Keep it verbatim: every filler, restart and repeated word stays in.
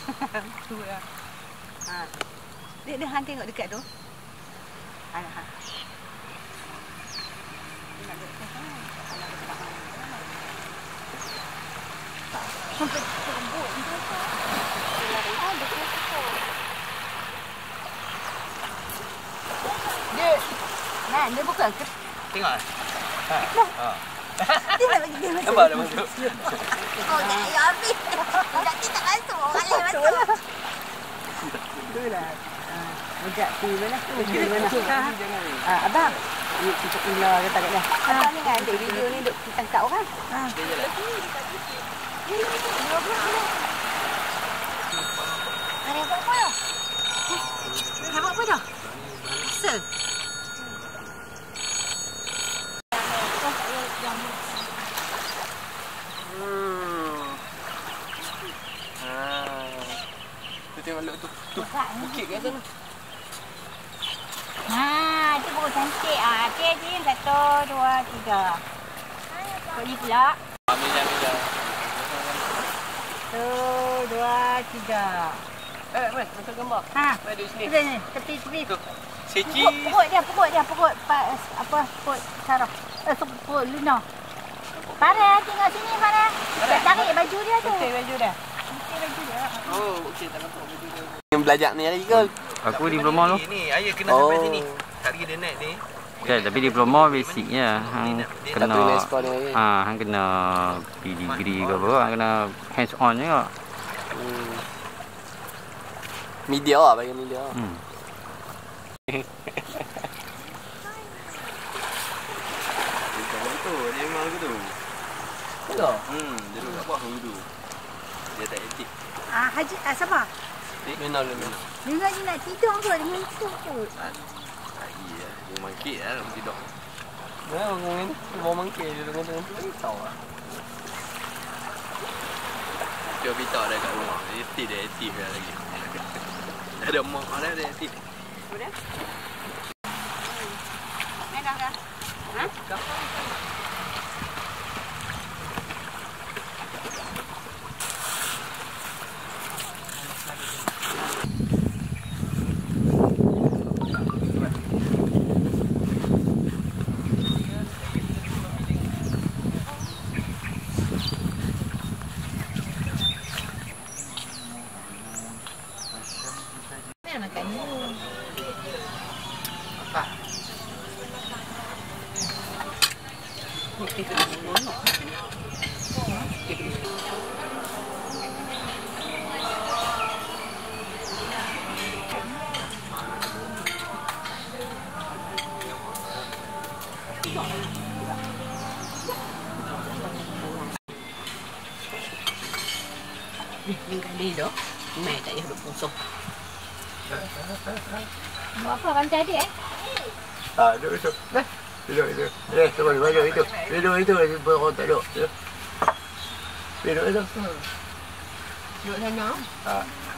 Tu lah. Ha. Dia dia Han tengok dekat tu. Ha. Ha. Sampai rambut ni apa? Dia, nah, dia bukan ke? Tengok. Ha. Ha. Dia nak bagi dia masuk. Nampak dah masuk. Oh, dah ya habis. Dah tidak masuk. Orang lain masuk. Itulah. Ah, ajak pi mana? Pi mana? Ah, abang. Ni kita ular kata kat dah. Abang ni kan ambil video ni duk tangkap orang. Ha. Ada apa apa dah? Ada apa dah? Asal. Tengok lok tu. Tu. Bukit kat sana. Ha, tu baru cantik ah. Okey, Jin. Satu, dua, tiga. Kau ni pula. Ambil dah, ambil dah. Satu, dua, tiga. Eh, Mat, macam gambar. Ha. Ada sini. Sini, tepi tepi. Tu. Seci. Pokok dia, pokok dia, pokok apa? Pokok sarah. Eh, pokok Luna. Farah, tengok sini Farah. Tarik baju dia tu. Okey baju dia. Oh, okey, tak nampak baju dia. Yang belajar ni lagi ke? Aku diploma tu. Ni, ayah kena sampai sini. Tak lagi dia naik ni. Okay, tapi diploma basicnya hang kena ha, hang kena P degree ke apa, hang kena hands on juga. Hmm. Media lah, bagi media. Hmm. Tu, dia memang lagu tu. Betul. Hmm, dia duduk kat bawah dulu. Dia tak edit. Ah, Haji, ah, siapa? Menal dia menal. Dia lagi nak tidur ke dengan tu kot. Lagi lah. Dia mangkit lah dalam tidur. Nah, orang ni dia bawa mangkit dia dengan tengah pisau lah. Dia pisau dah kat rumah. Dia aktif dia aktif lah lagi. Ada mak ada dia aktif. Boleh? Ni dah dah. Ha? Dah. Ni kali dah. Mai tak payah duk pusing. Buat apa rantai dia eh? Ah, duduk itu. Dah. Duduk itu. Eh, tunggu duduk itu. Duduk itu orang tak duduk. Duduk itu. Duduk sana. Ah.